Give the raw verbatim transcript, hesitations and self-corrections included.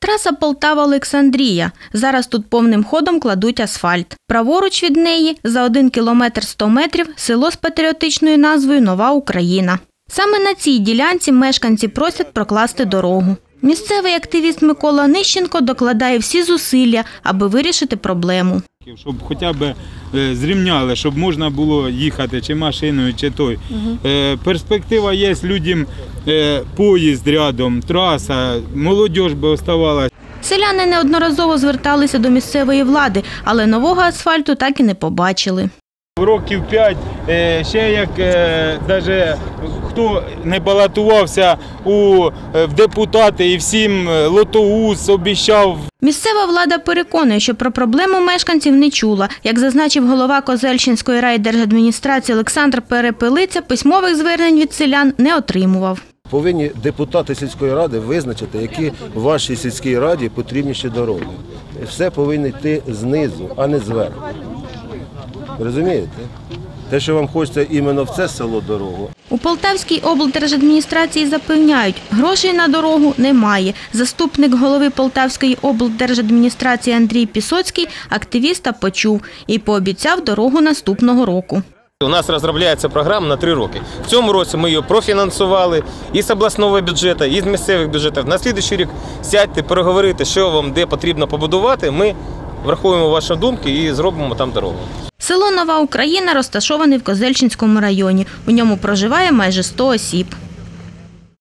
Траса Полтава-Олександрія. Зараз тут повним ходом кладуть асфальт. Праворуч від неї, за один кілометр сто метрів, село з патріотичною назвою Нова Україна. Саме на цій ділянці мешканці просять прокласти дорогу. Місцевий активіст Микола Нищенко докладає всі зусилля, аби вирішити проблему. Щоб хоча б зрівняли, щоб можна було їхати чи машиною, чи той. Угу. Перспектива є, людям поїзд рядом, траса, молодь би оставалася. Селяни неодноразово зверталися до місцевої влади, але нового асфальту так і не побачили. Років п'ять, ще як навіть хто не балотувався у в депутати і всім Лотоуз обіцяв. Місцева влада переконує, що про проблему мешканців не чула. Як зазначив голова Козельщинської райдержадміністрації Олександр Перепелиця, письмових звернень від селян не отримував. Повинні депутати сільської ради визначити, які в вашій сільській раді потрібні ще дороги. Все повинно йти знизу, а не зверху. Розумієте? Те, що вам хочеться іменно в це село дорогу. У Полтавській облдержадміністрації запевняють, грошей на дорогу немає. Заступник голови Полтавської облдержадміністрації Андрій Пісоцький активіста почув і пообіцяв дорогу наступного року. У нас розробляється програма на три роки. В цьому році ми її профінансували і з обласного бюджету, і з місцевих бюджетів. На наступний рік сядьте, переговорити, що вам де потрібно побудувати. Ми врахуємо ваші думки і зробимо там дорогу. Село Нова Україна розташоване в Козельщинському районі. У ньому проживає майже сто осіб.